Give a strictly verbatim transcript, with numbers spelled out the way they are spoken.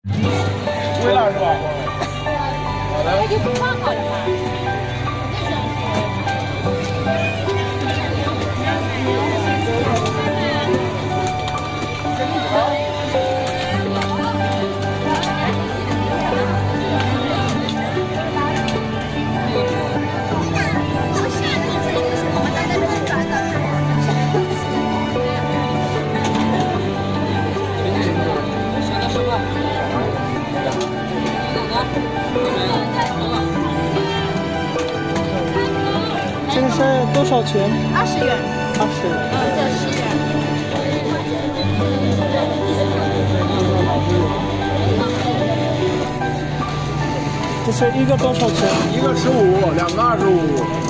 回来是吧？好的。 就不放好了吧？ 这个是多少钱？ 二十元。 二十元。 嗯，这十元。 这是一个多少钱？ 一个十五，两个二十五。